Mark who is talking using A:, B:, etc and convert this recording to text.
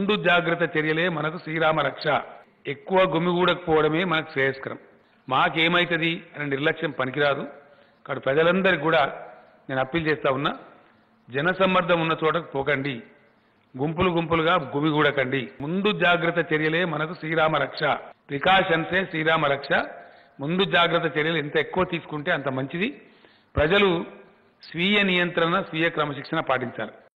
A: ముందు జాగ్రత్త చర్యలే మనకు శ్రీరామ రక్ష. ఎక్కువ గుమిగూడకపోవడమే మనకు శ్రేయస్కరం. మాకేమైతుంది అనే నిర్లక్ష్యం పనికిరాదు. కాబట్టి ప్రజలందరికీ కూడా నేను అప్పీల్ చేస్తా ఉన్నా, జనసమ్మర్దం ఉన్న చోటకు పోకండి, గుంపులు గుంపులుగా గుమిగూడకండి. ముందు జాగ్రత్త చర్యలే మనకు శ్రీరామ రక్ష. ప్రికాషన్సే శ్రీరామ రక్ష. ముందు జాగ్రత్త చర్యలు ఎంత ఎక్కువ తీసుకుంటే అంత మంచిది. ప్రజలు స్వీయ నియంత్రణ, స్వీయ క్రమశిక్షణ పాటించాలి.